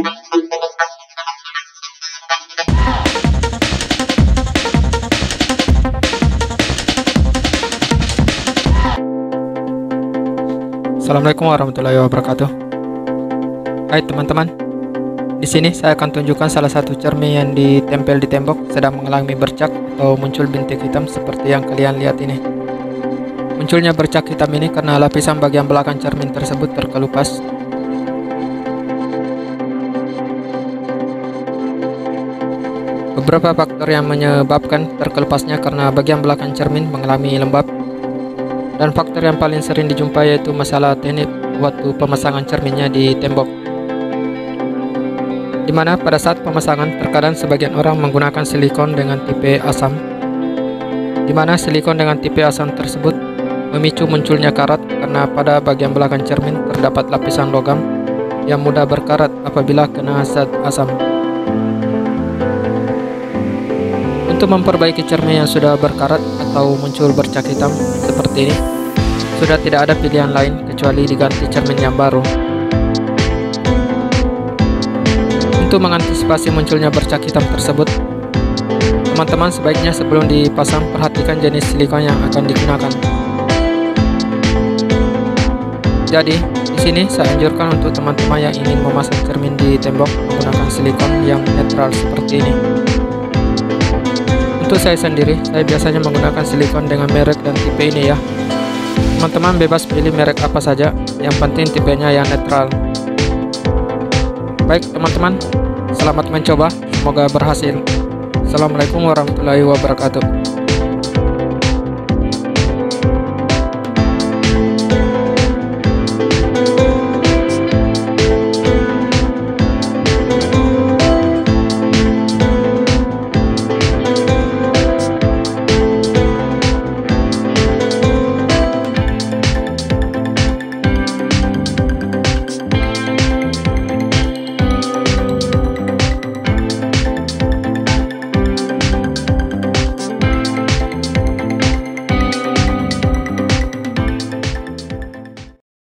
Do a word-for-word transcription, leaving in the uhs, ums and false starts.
Assalamualaikum warahmatullahi wabarakatuh. Hai teman-teman, di sini saya akan tunjukkan salah satu cermin yang ditempel di tembok sedang mengalami bercak atau muncul bintik hitam seperti yang kalian lihat ini. Munculnya bercak hitam ini karena lapisan bagian belakang cermin tersebut terkelupas. Beberapa faktor yang menyebabkan terkelupasnya karena bagian belakang cermin mengalami lembab. Dan faktor yang paling sering dijumpai yaitu masalah teknik waktu pemasangan cerminnya di tembok. Dimana pada saat pemasangan terkadang sebagian orang menggunakan silikon dengan tipe asam, dimana silikon dengan tipe asam tersebut memicu munculnya karat karena pada bagian belakang cermin terdapat lapisan logam yang mudah berkarat apabila kena zat asam. Untuk memperbaiki cermin yang sudah berkarat atau muncul bercak hitam seperti ini, sudah tidak ada pilihan lain kecuali diganti cermin yang baru. Untuk mengantisipasi munculnya bercak hitam tersebut, teman-teman sebaiknya sebelum dipasang perhatikan jenis silikon yang akan digunakan. Jadi, di sini saya anjurkan untuk teman-teman yang ingin memasang cermin di tembok menggunakan silikon yang netral seperti ini. Untuk saya sendiri, saya biasanya menggunakan silikon dengan merek dan tipe ini ya. Teman-teman bebas pilih merek apa saja, yang penting tipenya yang netral. Baik teman-teman, selamat mencoba, semoga berhasil. Assalamualaikum warahmatullahi wabarakatuh.